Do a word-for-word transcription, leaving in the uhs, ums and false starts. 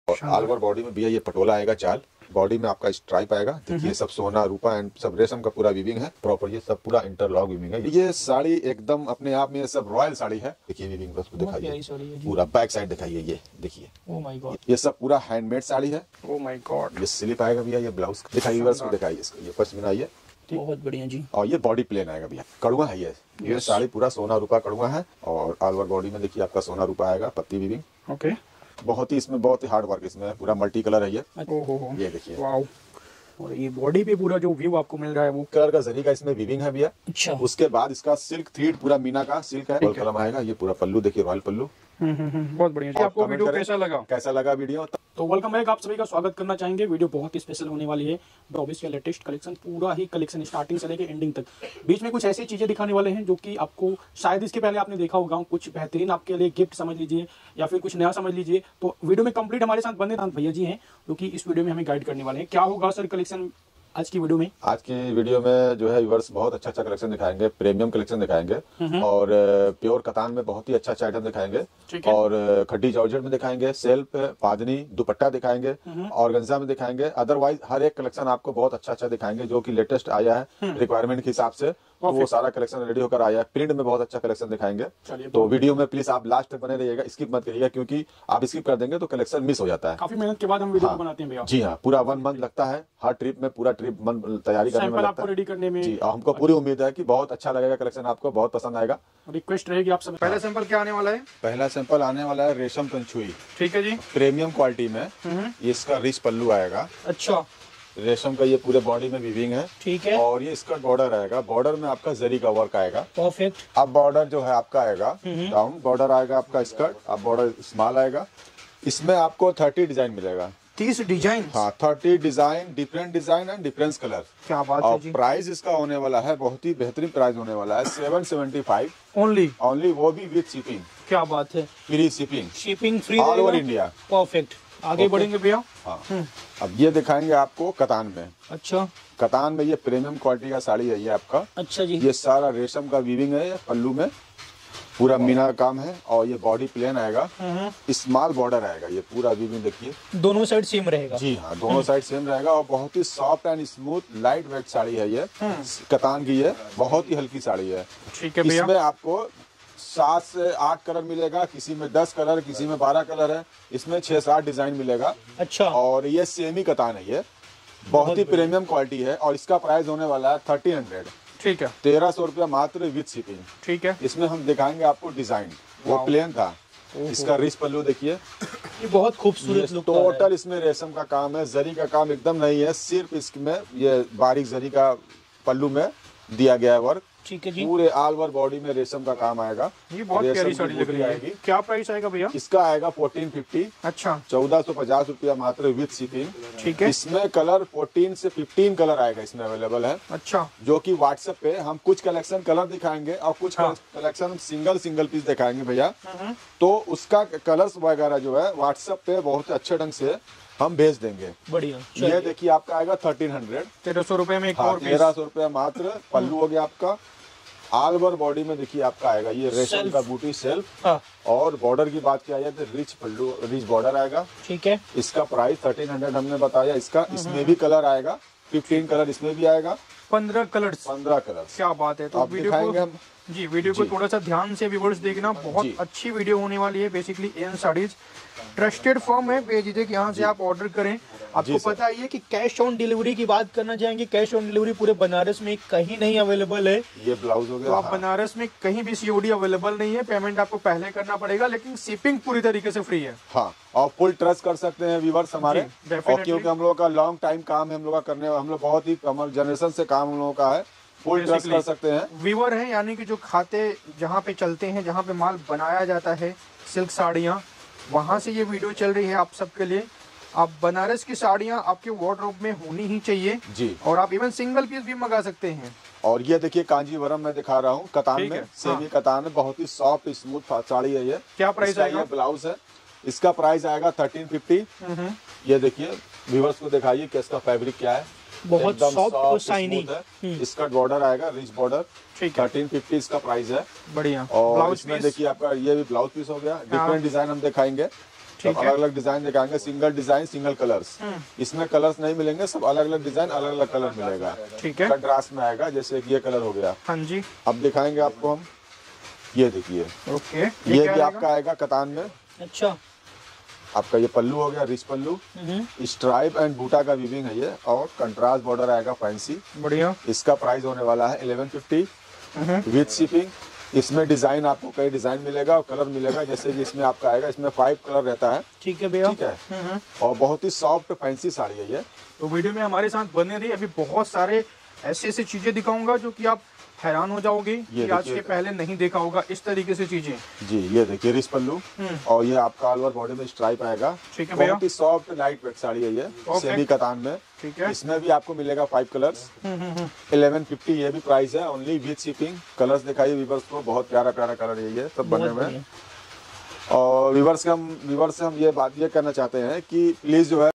और all over body में भी है, ये पटोला आएगा चाल, बॉडी में आपका स्ट्राइप आएगा। देखिए सब सोना रूपा एंड सब रेशम का पूरा वीविंग है प्रॉपर, ये सब पूरा इंटरलॉक वीविंग है। ये साड़ी एकदम अपने आप में सब रॉयल साड़ी है। देखिए वीविंग बस दिखाइए, पूरा बैक साइड दिखाइए, ये देखिए ओह माय गॉड, ये सब पूरा हैंडमेड साड़ी है। ओह माय गॉड, ये स्लिप आएगा भैया, ये ब्लाउज दिखाइए, वर्स को दिखाइए, इसको ये पश्मीना आइए, बहुत बढ़िया जी। और ये बॉडी प्लेन आएगा भैया, कड़ुआ है ये ये साड़ी पूरा सोना रूपा कड़ुआ है। और ऑल ओवर बॉडी में देखिए आपका सोना रूपा आएगा, पत्ती वीविंग। ओके, बहुत ही इसमें बहुत ही हार्ड वर्क इसमें है, पूरा मल्टी कलर है ये। ओहो, ये देखिए वाओ, और ये बॉडी पे पूरा जो व्यू आपको मिल रहा है वो कलर का जरी का इसमें वीविंग है भैया। अच्छा, उसके बाद इसका सिल्क थ्रीड पूरा मीना का सिल्क है, कलम आएगा। ये पूरा पल्लू देखिए, रॉयल पल्लू। हम्म हम्म बहुत बढ़िया जी। आपको वीडियो कैसा लगा? कैसा लगा वीडियो? तो वेलकम बैक, आप सभी का स्वागत करना चाहेंगे। वीडियो बहुत ही स्पेशल होने वाली है। ब्रॉबिस का लेटेस्ट कलेक्शन, पूरा ही कलेक्शन स्टार्टिंग से लेकर एंडिंग तक। बीच में कुछ ऐसी चीजें दिखाने वाले हैं जो कि आपको शायद इसके पहले आपने देखा होगा, कुछ बेहतरीन आपके लिए गिफ्ट समझ लीजिए या फिर कुछ नया समझ लीजिए। तो वीडियो में कंप्लीट हमारे साथ बने दांत भैया जी हैं जो कि इस वीडियो में हमें गाइड करने वाले हैं। क्या होगा सर कलेक्शन आज की वीडियो में? आज की वीडियो में जो है व्यूअर्स बहुत अच्छा अच्छा कलेक्शन दिखाएंगे, प्रीमियम कलेक्शन दिखाएंगे और प्योर कतान में बहुत ही अच्छा अच्छा आइटम दिखाएंगे, और खड्डी जॉर्जेट में दिखाएंगे, सेल्फ पादनी दुपट्टा दिखाएंगे, ऑर्गेन्जा में दिखाएंगे। अदरवाइज हर एक कलेक्शन आपको बहुत अच्छा अच्छा दिखाएंगे जो कि लेटेस्ट आया है रिक्वायरमेंट के हिसाब से, तो वो सारा कलेक्शन रेडी होकर आया है। प्रिंट में बहुत अच्छा कलेक्शन दिखाएंगे, तो वीडियो में प्लीज आप लास्ट तक बने रहिएगा, स्किप मत करिएगा, क्योंकि आप स्किप कर देंगे तो कलेक्शन मिस हो जाता है। काफी मेहनत के बाद हम वीडियो बनाते हैं भैया। जी हाँ, पूरा वन मंथ लगता है, हर ट्रिप में पूरा ट्रिप मन तैयारी करने में लगता है, रेडी करने में। जी, हमको पूरी उम्मीद है कि बहुत अच्छा लगेगा कलेक्शन, आपको बहुत पसंद आएगा। रिक्वेस्ट रहेगी आप सब। पहला सैंपल क्या आने वाला है? पहला सैंपल आने वाला है रेशम तंछुई, ठीक है जी, प्रीमियम क्वालिटी में। इसका रिच पल्लू आएगा, अच्छा, रेशम का ये पूरे बॉडी में वीविंग है, ठीक है, और ये इसका बॉर्डर आएगा, बॉर्डर में आपका जरी का वर्क आएगा। परफेक्ट। अब बॉर्डर जो है आपका आएगा डाउन बॉर्डर आएगा आपका स्कर्ट, अब बॉर्डर स्मॉल आएगा। इसमें आपको थर्टी डिजाइन मिलेगा, तीस डिजाइन। हाँ, thirty design, different design and different colour. क्या बात है जी। और प्राइस इसका होने वाला है बहुत ही बेहतरीन प्राइस होने वाला है, seven seventy five only only, वो भी विद शिपिंग। क्या बात है, free shipping, shipping free all over India. Perfect. आगे बढ़ेंगे भैया। हाँ, अब ये दिखाएंगे आपको कतान में। अच्छा, कतान में ये प्रीमियम क्वालिटी का साड़ी है ये आपका। अच्छा जी, ये सारा रेशम का वीविंग है, पल्लू में पूरा मीना का काम है, और ये बॉडी प्लेन आएगा, स्मॉल बॉर्डर आएगा, ये पूरा वीविंग देखिए, दोनों साइड सेम रहेगा। जी हाँ, दोनों साइड सेम रहेगा, और बहुत ही soft and smooth light weight sari है ये, कतान की है, बहुत ही हल्की साड़ी है। ठीक है भैया। इसमें आपको सात से आठ कलर मिलेगा, किसी में दस कलर, किसी में बारह कलर है, इसमें छह सात डिजाइन मिलेगा। अच्छा, और ये सेमी कतान है, ये बहुत ही प्रीमियम क्वालिटी है, और इसका प्राइस होने वाला है थर्टीन हंड्रेड, ठीक है, तेरह सौ रुपया मात्र विद शिपिंग। ठीक है, इसमें हम दिखाएंगे आपको डिजाइन, वो प्लेन था, इसका रिच पल्लू देखिए, ये बहुत खूबसूरत लुक। टोटल इसमें रेशम का काम है, जरी का काम एकदम नहीं है, सिर्फ इसमें ये बारीक जरी का पल्लू में दिया गया है वर्क। ठीक है जी, पूरे ऑल ओवर बॉडी में रेशम का काम आएगा। ये बहुत प्यारी साड़ी लग रही है। क्या प्राइस आएगा भैया? इसका आएगा फोर्टीन फिफ्टी, अच्छा, चौदह सौ पचास रुपया मात्र विद शिपिंग। ठीक है, इसमें कलर फोर्टीन से फिफ्टीन कलर आएगा, इसमें अवेलेबल है। अच्छा, जो कि व्हाट्सएप पे हम कुछ कलेक्शन कलर दिखाएंगे और कुछ हाँ। कलेक्शन सिंगल सिंगल पीस दिखाएंगे भैया, तो उसका कलर्स वगैरह जो है व्हाट्सएप पे बहुत अच्छे ढंग से हम भेज देंगे। बढ़िया। ये देखिए आपका आएगा थर्टीन हंड्रेड, तेरह सौ रुपए में एक हाँ, और तेरह सौ रुपया मात्र। पल्लू हो गया आपका, ऑल ओवर बॉडी में देखिए आपका आएगा ये रेशम का बूटी सेल्फ, हाँ। और बॉर्डर की बात किया जाए तो रिच पल्लू, रिच बॉर्डर आएगा। ठीक है, इसका प्राइस थर्टीन हंड्रेड हमने बताया। इसका इसमें भी कलर आएगा, फिफ्टीन कलर इसमें भी आएगा, पंद्रह कलर, पंद्रह कलर। क्या बात है। तो वीडियो को हम जी वीडियो को थोड़ा सा ध्यान से व्यूअर्स देखना, बहुत अच्छी वीडियो होने वाली है। Basically N sarees trusted firm है, बेझिझक यहाँ से आप ऑर्डर करें। आपको पता ही है कि कैश ऑन डिलीवरी की बात करना चाहेंगे, कैश ऑन डिलीवरी पूरे बनारस में कहीं नहीं अवेलेबल है। ये ब्लाउज हो गया, तो आप बनारस में कहीं भी सीओडी अवेलेबल नहीं है, पेमेंट आपको पहले करना पड़ेगा, लेकिन शिपिंग पूरी तरीके से फ्री है। हाँ, और फुल ट्रस्ट कर सकते हैं व्यूअर्स हमारे, और क्योंकि हम लोग का लॉन्ग टाइम काम है, हम लोग का करने, हम लोग बहुत ही कमर जनरेशन से काम हम लोगों का है, फुल ट्रस्ट कर सकते हैं। वीवर है, यानी कि जो खाते जहाँ पे चलते हैं, जहाँ पे माल बनाया जाता है, सिल्क साड़ियाँ, वहाँ से ये वीडियो चल रही है आप सबके लिए। आप बनारस की साड़ियाँ आपके वार्डरोब में होनी ही चाहिए जी, और आप इवन सिंगल पीस भी मंगा सकते हैं। और ये देखिए कांजीवरम में दिखा रहा हूँ, कतान में, सेमी कतान में, बहुत ही सॉफ्ट स्मूथ साड़ी है ये। क्या प्राइस आएगा? ब्लाउज है, इसका प्राइस आएगा थर्टीन फिफ्टी। ये देखिए व्यूअर्स को दिखाइए कि इसका फैब्रिक क्या है, बहुत सॉफ्ट और शाइनी है। इसका बॉर्डर आएगा रिच बॉर्डर, थर्टीन फिफ्टी इसका प्राइस है। बढ़िया। और इसमें देखिए आपका ये भी ब्लाउज पीस हो गया, डिफरेंट डिजाइन हम दिखाएंगे। सब अलग अलग डिजाइन दिखाएंगे, सिंगल डिजाइन सिंगल कलर्स। इसमें कलर्स नहीं मिलेंगे, सब अलग अलग डिजाइन अलग अलग कलर मिलेगा। ठीक है, कंट्रास्ट में आएगा, जैसे कि ये कलर हो गया। हाँ जी, अब दिखाएंगे आपको हम, ये देखिए। ओके, ये भी आपका आएगा कतान में। अच्छा, आपका ये पल्लू हो गया, रिच पल्लू, स्ट्राइप एंड बूटा का वीविंग है ये, और कंट्रास्ट बॉर्डर आएगा फैंसी। बढ़िया। इसका प्राइस होने वाला है इलेवन फिफ्टी विद शिपिंग। इसमें डिजाइन आपको कई डिजाइन मिलेगा और कलर मिलेगा, जैसे कि इसमें आपका आएगा, इसमें फाइव कलर रहता है। ठीक है भैया, ठीक है, और बहुत ही सॉफ्ट फैंसी साड़ी है ये। तो वीडियो में हमारे साथ बने रहिए, अभी बहुत सारे ऐसे ऐसे चीजें दिखाऊंगा जो कि आप हैरान हो जाओगे कि आज के पहले नहीं देखा होगा इस तरीके से चीजें। जी, ये देखिए रिच पल्लू, और ये आपका ऑल ओवर बॉडी में स्ट्राइप आएगा। ठीक है भैया, बहुत ही सॉफ्ट लाइट वेट साड़ी है ये, सेमी कतान में। ठीक है, इसमें भी आपको मिलेगा फाइव कलर्स, इलेवन फिफ्टी ये भी प्राइस है, ओनली विद शिपिंग। कलर्स दिखाइए व्यूअर्स को, बहुत प्यारा प्यारा कलर है ये, सब बने हुए हैं। और व्यूअर्स से हम व्यूअर्स से हम ये बात ये करना चाहते हैं कि प्लीज जो है